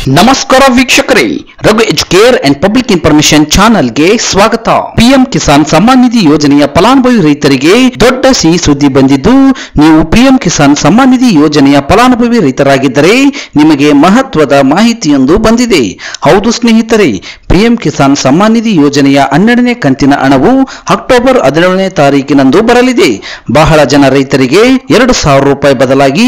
ನಮಸ್ಕಾರ ವೀಕ್ಷಕರೇ, Raghu educare and public information ಚಾನೆಲ್ಗೆ ಸ್ವಾಗತ. ಪಿಎಂ ಕಿಸಾನ್ ಸಮ್ಮಾನ್ ನಿಧಿ ಯೋಜನೆಯ ಫಲಾನುಭವಿ ರೈತರಿಗೆ ದೊಡ್ಡ ಸಿಹಿ ಸುದ್ದಿ ಬಂದಿದ್ದು, ನೀವು ಪಿಎಂ ಕಿಸಾನ್ ಸಮ್ಮಾನ್ ನಿಧಿ ಯೋಜನೆಯ ಫಲಾನುಭವಿ ರೈತರಾಗಿದ್ದರೆ ನಿಮಗೆ ಮಹತ್ವದ ಮಾಹಿತಿಯೊಂದು ಬಂದಿದೆ. ಹೌದು ಸ್ನೇಹಿತರೆ, ಪಿಎಂ ಕಿಸಾನ್ ಸಮ್ಮಾನ್ ನಿಧಿ ಯೋಜನೆಯ 12ನೇ ಕಂತಿನ ಹಣವು ಅಕ್ಟೋಬರ್ 17ನೇ ತಾರೀಕಿನಂದು ಬರಲಿದೆ. ಬಹಳ ಜನ ರೈತರಿಗೆ 2,000 ರೂಪಾಯಿ ಬದಲಾಗಿ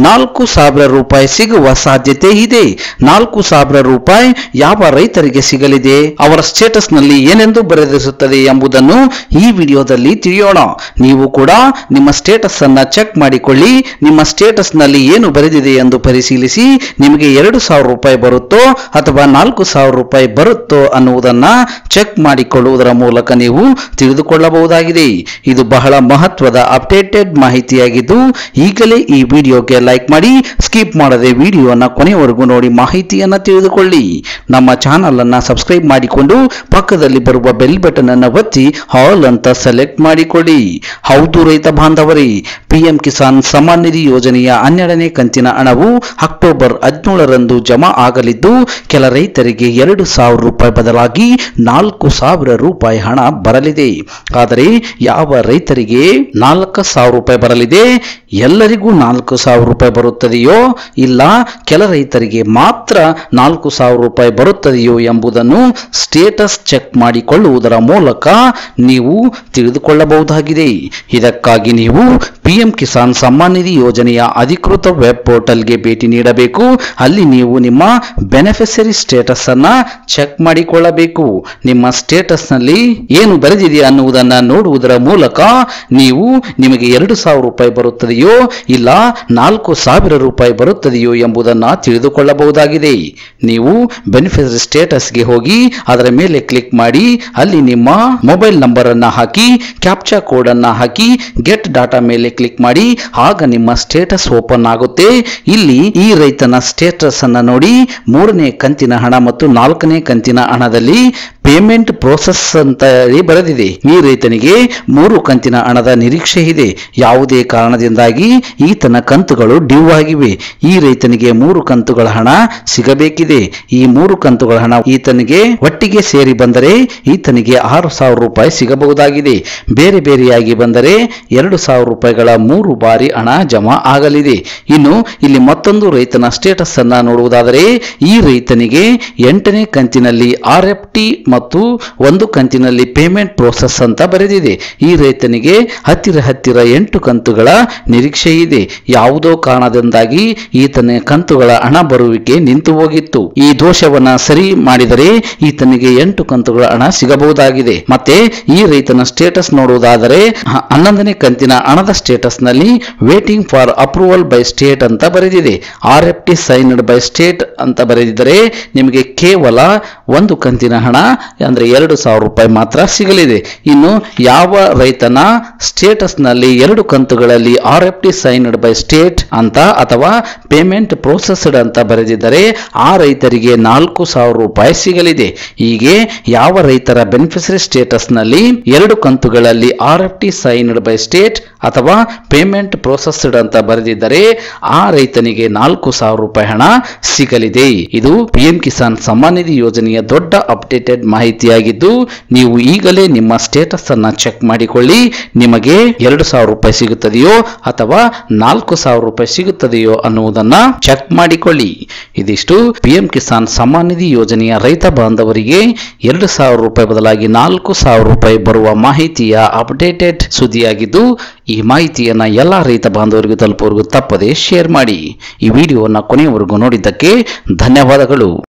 4,000 ರೂಪಾಯಿ ಸಿಗುವ ಸಾಧ್ಯತೆ ಇದೆ. 4,000 ರೂಪಾಯಿ ಯಾವ ರೈತರಿಗೆ ಸಿಗಲಿದೆ, ಅವರ ಸ್ಟೇಟಸ್ ನಲ್ಲಿ ಏನೆಂದು ಬರೆದಿರುತ್ತದೆ ಎಂಬುದನ್ನು ಈ ವಿಡಿಯೋದಲ್ಲಿ ತಿಳಿಯೋಣ. ನೀವು ಕೂಡ ನಿಮ್ಮ ಸ್ಟೇಟಸ್ ಅನ್ನ ಚೆಕ್ ಮಾಡಿಕೊಳ್ಳಿ. ನಿಮ್ಮ ಸ್ಟೇಟಸ್ ನಲ್ಲಿ ಏನು ಬರೆದಿದೆ ಎಂದು ಪರಿಶೀಲಿಸಿ ನಿಮಗೆ 2,000 ರೂಪಾಯಿ ಬರುತ್ತೋ ಅಥವಾ 4,000 ರೂಪಾಯಿ ಬರುತ್ತೋ ಅನ್ನುವುದನ್ನ ಚೆಕ್ ಮಾಡಿಕೊಳ್ಳುವುದರ ಮೂಲಕ ನೀವು ತಿಳಿದುಕೊಳ್ಳಬಹುದಾಗಿದೆ. ಇದು ಬಹಳ ಮಹತ್ವದ ಅಪ್ಡೇಟೆಡ್ ಮಾಹಿತಿಯಾಗಿದ್ದು, ಈಗಲೇ ಈ ವಿಡಿಯೋಗೆ ಲೈಕ್ ಮಾಡಿ, ಸ್ಕಿಪ್ ಮಾಡದೆ ವಿಡಿಯೋನ ಕೊನೆವರೆಗೂ ನೋಡಿ ಮಾಹಿತಿಯನ್ನ ತಿಳಿದುಕೊಳ್ಳಿ. ನಮ್ಮ ಚಾನೆಲ್ ಅನ್ನ ಸಬ್ಸ್ಕ್ರೈಬ್ ಮಾಡಿಕೊಂಡು ಪಕ್ಕದಲ್ಲಿ ಬರುವ ಬೆಲ್ ಬಟನ್ ಅನ್ನು ಒತ್ತಿ ಆಲ್ ಅಂತ ಸೆಲೆಕ್ಟ್ ಮಾಡಿಕೊಳ್ಳಿ. ಹೌದು ರೈತ ಬಾಂಧವರೇ, ಪಿಎಂ ಕಿಸಾನ್ ಸಮ್ಮಾನ್ ನಿಧಿ ಯೋಜನೆಯ 12ನೇ ಕಂತಿನ ಹಣವು ಅಕ್ಟೋಬರ್ 17ರಂದು ಜಮಾ ಆಗಲಿದ್ದು, ಕೆಲ ರೈತರಿಗೆ 2,000 ರೂಪಾಯಿ ಬದಲಾಗಿ 4,000 ರೂಪಾಯಿ ಹಣ ಬರಲಿದೆ. ಆದರೆ ಯಾವ ರೈತರಿಗೆ 4,000 ರೂಪಾಯಿ ಬರಲಿದೆ, ಎಲ್ಲರಿಗೂ 4,000 ರೂಪಾಯಿ ಬರುತ್ತದೆಯೋ ಇಲ್ಲ ಕೆಲ ರೈತರಿಗೆ ಮಾತ್ರ 4,000 ರೂಪಾಯಿ ಬರುತ್ತದೆಯೋ ಎಂಬುದನ್ನು ಸ್ಟೇಟಸ್ ಚೆಕ್ ಮಾಡಿಕೊಳ್ಳುವುದರ ಮೂಲಕ ನೀವು ತಿಳಿದುಕೊಳ್ಳಬಹುದಾಗಿದೆ. ಇದಕ್ಕಾಗಿ ನೀವು ಪಿಎಂ ಕಿಸಾನ್ ಸಮ್ಮಾನ್ ನಿಧಿ ಯೋಜನೆಯ ಅಧಿಕೃತ ವೆಬ್ ಪೋರ್ಟಲ್ಗೆ ಭೇಟಿ ನೀಡಬೇಕು. ಅಲ್ಲಿ ನೀವು ನಿಮ್ಮ ಬೆನಿಫಿಷರಿ ಸ್ಟೇಟಸ್ ಅನ್ನ ಚೆಕ್ ಮಾಡಿಕೊಳ್ಳಬೇಕು. ನಿಮ್ಮ ಸ್ಟೇಟಸ್ ನಲ್ಲಿ ಏನು ಬರೆದಿದೆ ಅನ್ನುವುದನ್ನು ನೋಡುವುದರ ಮೂಲಕ ನೀವು ನಿಮಗೆ 2,000 ರೂಪಾಯಿ ಬರುತ್ತದೆಯೋ ಇಲ್ಲ 4,000 ರೂಪಾಯಿ ಬರುತ್ತದೆಯೋ ಎಂಬುದನ್ನು ತಿಳಿದುಕೊಳ್ಳಬಹುದಾಗಿದೆ. ನೀವು ಬೆನಿಫಿಷರಿ ಸ್ಟೇಟಸ್ಗೆ ಹೋಗಿ ಅದರ ಮೇಲೆ ಕ್ಲಿಕ್ ಮಾಡಿ, ಅಲ್ಲಿ ನಿಮ್ಮ ಮೊಬೈಲ್ ನಂಬರ್ ಅನ್ನ ಹಾಕಿ, ಕ್ಯಾಪ್ಚಾ ಕೋಡ್ ಅನ್ನ ಹಾಕಿ, ಗೆಟ್ ಡಾಟಾ ಮೇಲೆ ಕ್ಲಿಕ್ ಮಾಡಿ. ಆಗ ನಿಮ್ಮ ಸ್ಟೇಟಸ್ ಓಪನ್ ಆಗುತ್ತೆ. ಇಲ್ಲಿ ಈ ರೈತನ ಸ್ಟೇಟಸ್ ಅನ್ನ ನೋಡಿ, 3ನೇ ಕಂತಿನ ಹಣ ಮತ್ತು 4ನೇ ಕಂತಿನ ಹಣದಲ್ಲಿ ಪೇಮೆಂಟ್ ಪ್ರೋಸೆಸ್ ಅಂತ ಬರೆದಿದೆ. ಈ ರೈತನಿಗೆ 3 ಕಂತಿನ ಹಣದ ನಿರೀಕ್ಷೆ ಇದೆ. ಯಾವುದೇ ಕಾರಣದಿಂದಾಗಿ ಈತನ ಕಂತುಗಳು ಡ್ಯೂ ಆಗಿವೆ. ಈ ರೈತನಿಗೆ 3 ಕಂತುಗಳ ಹಣ ಸಿಗಬೇಕಿದೆ. ಈ 3 ಕಂತುಗಳ ಹಣ ಈತನಿಗೆ ಒಟ್ಟಿಗೆ ಸೇರಿ ಬಂದರೆ ಈತನಿಗೆ 6,000 ರೂಪಾಯಿ ಸಿಗಬಹುದಾಗಿದೆ. ಬೇರೆ ಬೇರೆಯಾಗಿ ಬಂದರೆ 2,000 ರೂಪಾಯಿಗಳ 3 ಬಾರಿ ಹಣ ಜಮಾ ಆಗಲಿದೆ. ಇನ್ನು ಇಲ್ಲಿ ಮತ್ತೊಂದು ರೈತನ ಸ್ಟೇಟಸ್ ಅನ್ನ ನೋಡುವುದಾದರೆ, ಈ ರೈತನಿಗೆ 8ನೇ ಕಂತಿನಲ್ಲಿ RFT ಮತ್ತು 1 ಕಂತಿನಲ್ಲಿ ಪೇಮೆಂಟ್ ಪ್ರೋಸೆಸ್ ಅಂತ ಬರೆದಿದೆ. ಈ ರೈತನಿಗೆ ಹತ್ತಿರ 8 ಕಂತುಗಳ ನಿರೀಕ್ಷೆ ಇದೆ. ಯಾವುದೋ ಕಾರಣದಿಂದಾಗಿ ಈತನ ಕಂತುಗಳ ಹಣ ಬರುವಿಕೆ ನಿಂತು ಹೋಗಿತ್ತು. ಈ ದೋಷವನ್ನ ಸರಿ ಮಾಡಿದರೆ ಈತನಿಗೆ 8 ಕಂತುಗಳ ಹಣ ಸಿಗಬಹುದಾಗಿದೆ. ಮತ್ತೆ ಈ ರೈತನ ಸ್ಟೇಟಸ್ ನೋಡುವುದಾದರೆ, 11ನೇ ಕಂತಿನ ಹಣದ ಸ್ಟೇಟಸ್ ನಲ್ಲಿ waiting for approval by state ಅಂತ ಬರೆದಿದೆ. RFT ಸೈನ್ಡ್ ಬೈ ಸ್ಟೇಟ್ ಅಂತ ಬರೆದಿದ್ದರೆ ನಿಮಗೆ ಕೇವಲ 1 ಕಂತಿನ ಹಣ ಅಂದ್ರೆ 2,000 ರೂಪಾಯಿ ಮಾತ್ರ ಸಿಗಲಿದೆ. ಇನ್ನು ಯಾವ ರೈತನ ಸ್ಟೇಟಸ್ ನಲ್ಲಿ 2 ಕಂತುಗಳಲ್ಲಿ RFT ಸೈನ್ಡ್ ಬೈ ಸ್ಟೇಟ್ ಅಂತ ಅಥವಾ ಪೇಮೆಂಟ್ ಪ್ರೋಸೆಸ್ಡ್ ಅಂತ ಬರೆದಿದ್ದರೆ ಆ ರೈತರಿಗೆ 4,000 ರೂಪಾಯಿ ಸಿಗಲಿದೆ. ಹೀಗೆ ಯಾವ ರೈತರ ಬೆನಿಫಿಷರಿ ಸ್ಟೇಟಸ್ ನಲ್ಲಿ 2 ಕಂತುಗಳಲ್ಲಿ RFT ಸೈನ್ಡ್ ಬೈ ಸ್ಟೇಟ್ ಅಥವಾ ಪೇಮೆಂಟ್ ಪ್ರೋಸೆಸ್ಡ್ ಅಂತ ಬರೆದಿದ್ದರೆ ಆ ರೈತನಿಗೆ 4,000 ರೂಪಾಯಿ ಹಣ ಸಿಗಲಿದೆ. ಇದು ಪಿಎಂ ಕಿಸಾನ್ ಸಮ್ಮಾನ್ ನಿಧಿ ಯೋಜನೆಯ ದೊಡ್ಡ ಅಪ್ಡೇಟೆಡ್ ಮಾಹಿತಿಯಾಗಿದ್ದು, ನೀವು ಈಗಲೇ ನಿಮ್ಮ ಸ್ಟೇಟಸ್ ಅನ್ನ ಚೆಕ್ ಮಾಡಿಕೊಳ್ಳಿ. ನಿಮಗೆ 2,000 ರೂಪಾಯಿ ಸಿಗುತ್ತದೆಯೋ ಅಥವಾ 4,000 ರೂಪಾಯಿ ಸಿಗುತ್ತದೆಯೋ ಅನ್ನುವುದನ್ನ ಚೆಕ್ ಮಾಡಿಕೊಳ್ಳಿ. ಇದಿಷ್ಟು ಪಿಎಂ ಕಿಸಾನ್ ಸಮ್ಮಾನ್ ನಿಧಿ ಯೋಜನೆಯ ರೈತ ಬಾಂಧವರಿಗೆ 2,000 ರೂಪಾಯಿ ಬದಲಾಗಿ 4,000 ರೂಪಾಯಿ ಬರುವ ಮಾಹಿತಿಯ ಅಪ್ಡೇಟೆಡ್ ಸುದ್ದಿಯಾಗಿದ್ದು, ಈ ಮಾಹಿತಿಯನ್ನ ಎಲ್ಲಾ ರೈತ ಬಾಂಧವರಿಗೂ ತಲುಪುವವರೆಗೂ ತಪ್ಪದೆ ಶೇರ್ ಮಾಡಿ. ಈ ವಿಡಿಯೋವನ್ನು ಕೊನೆಯವರೆಗೂ ನೋಡಿದ್ದಕ್ಕೆ ಧನ್ಯವಾದಗಳು.